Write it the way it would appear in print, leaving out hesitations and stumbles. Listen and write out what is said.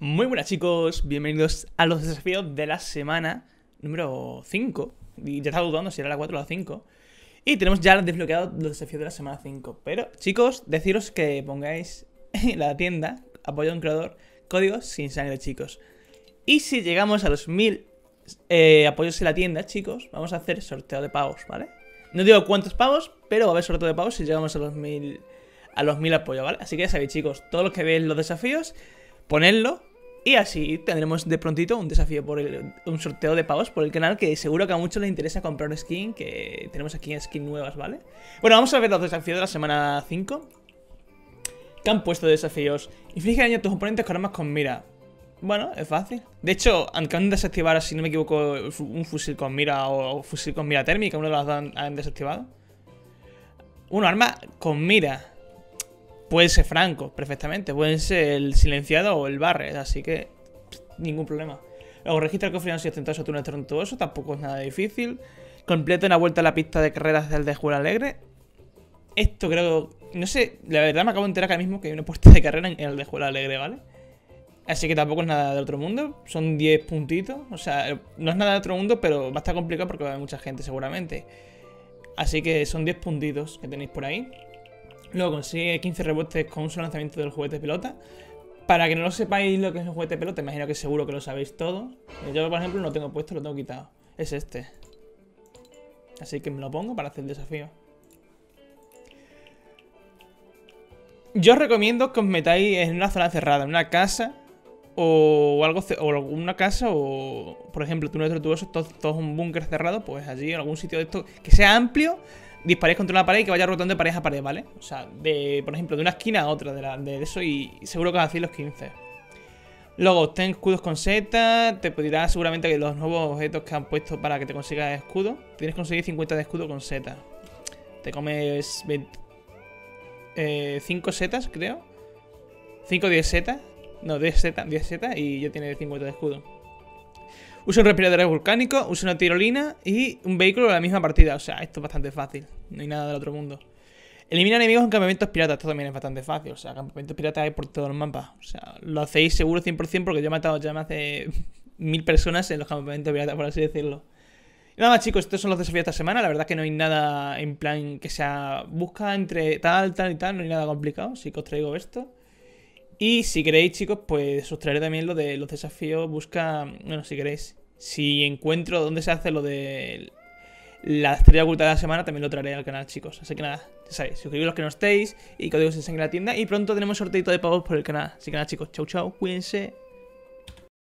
Muy buenas chicos, bienvenidos a los desafíos de la semana número 5. Y ya estaba dudando si era la 4 o la 5. Y tenemos ya desbloqueados los desafíos de la semana 5. Pero chicos, deciros que pongáis en la tienda, apoyo a un creador, códigos sin sangre chicos. Y si llegamos a los 1000 apoyos en la tienda chicos, vamos a hacer sorteo de pavos, ¿vale? No digo cuántos pavos, pero va a haber sorteo de pavos si llegamos a los 1000 apoyos, ¿vale? Así que ya sabéis chicos, todos los que veis los desafíos, ponedlo. Y así tendremos de prontito un desafío por un sorteo de pavos por el canal, que seguro que a muchos les interesa comprar skin, que tenemos aquí skins nuevas, ¿vale? Bueno, vamos a ver los desafíos de la semana 5 que han puesto de desafíos. Inflige daño a tus oponentes con armas con mira. Bueno, es fácil. De hecho, aunque han desactivado, si no me equivoco, un fusil con mira o fusil con mira térmica, uno de los dos han desactivado. Un arma con mira. Puede ser franco, perfectamente. Pueden ser el silenciado o el barret, así que ningún problema. Luego registra el cofre si ostentoso o túnel torrentuoso, tampoco es nada difícil. Completa una vuelta a la pista de carreras del de Juego Alegre. Esto creo... No sé, la verdad me acabo de enterar acá mismo que hay una puesta de carrera en el de Juego Alegre, ¿vale? Así que tampoco es nada de otro mundo. Son 10 puntitos. O sea, no es nada de otro mundo, pero va a estar complicado porque va a haber mucha gente seguramente. Así que son 10 puntitos que tenéis por ahí. Luego consigue 15 rebotes con un solo lanzamiento del juguete pelota. Para que no lo sepáis lo que es el juguete pelota, imagino que seguro que lo sabéis todos. Yo, por ejemplo, no lo tengo puesto, lo tengo quitado. Es este. Así que me lo pongo para hacer el desafío. Yo os recomiendo que os metáis en una zona cerrada, en una casa o algo, o una casa o, por ejemplo, túnel tortuoso, todo un búnker cerrado, pues allí en algún sitio de esto que sea amplio. Disparéis contra una pared y que vaya rotando de pared a pared, ¿vale? O sea, por ejemplo, de una esquina a otra de eso y seguro que os hacéis los 15. Luego, obtén escudos con seta. Te pedirá seguramente que los nuevos objetos que han puesto para que te consigas escudo. Tienes que conseguir 50 de escudo con seta. Te comes 5 setas, creo. 5 o 10 setas. No, 10 setas y ya tiene 50 de escudo. Usa un respirador volcánico, usa una tirolina y un vehículo de la misma partida. O sea, esto es bastante fácil. No hay nada del otro mundo. Elimina enemigos en campamentos piratas. Esto también es bastante fácil. O sea, campamentos piratas hay por todo el mapa. O sea, lo hacéis seguro 100% porque yo he matado ya más de 1000 personas en los campamentos piratas, por así decirlo. Y nada más, chicos, estos son los desafíos de esta semana. La verdad es que no hay nada en plan que sea... Busca entre tal y tal. No hay nada complicado. Así que os traigo esto. Y si queréis, chicos, pues os traeré también lo de los desafíos. Busca... Bueno, si queréis... Si encuentro dónde se hace lo de la estrella oculta de la semana, también lo traeré al canal, chicos. Así que nada, ya sabéis, suscribiros los que no estéis y códigos sin sangre en la tienda. Y pronto tenemos sorteito de pavos por el canal. Así que nada, chicos, chau, chau, cuídense.